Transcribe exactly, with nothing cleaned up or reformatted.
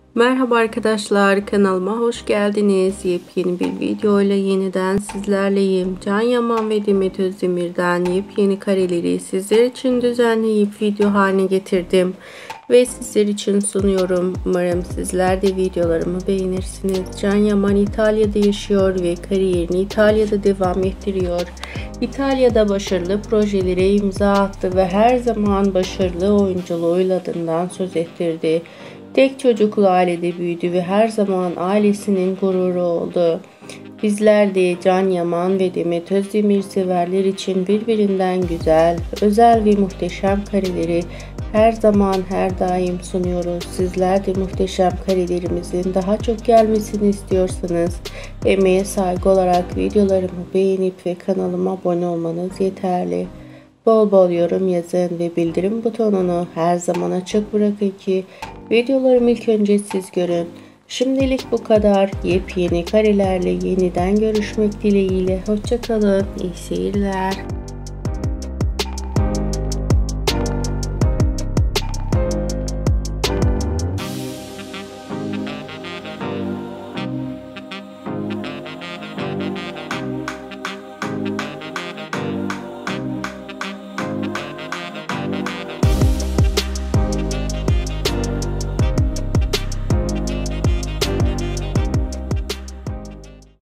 Merhaba arkadaşlar, kanalıma hoş geldiniz. Yepyeni bir video ile yeniden sizlerleyim. Can Yaman ve Demet Özdemir'den yepyeni kareleri sizler için düzenleyip video haline getirdim ve sizler için sunuyorum. Umarım sizler de videolarımı beğenirsiniz. Can Yaman İtalya'da yaşıyor ve kariyerini İtalya'da devam ettiriyor. İtalya'da başarılı projelere imza attı ve her zaman başarılı oyunculuğuyla adından söz ettirdi. Tek çocuklu ailede büyüdü ve her zaman ailesinin gururu oldu. Bizler de Can Yaman ve Demet Özdemir severler için birbirinden güzel, özel ve muhteşem kareleri her zaman her daim sunuyoruz. Sizler de muhteşem karelerimizin daha çok gelmesini istiyorsanız emeğe saygı olarak videolarımı beğenip ve kanalıma abone olmanız yeterli. Bol bol yorum yazın ve bildirim butonunu her zaman açık bırakın ki videolarımı ilk önce siz görün. Şimdilik bu kadar. Yepyeni karelerle yeniden görüşmek dileğiyle. Hoşça kalın. İyi seyirler.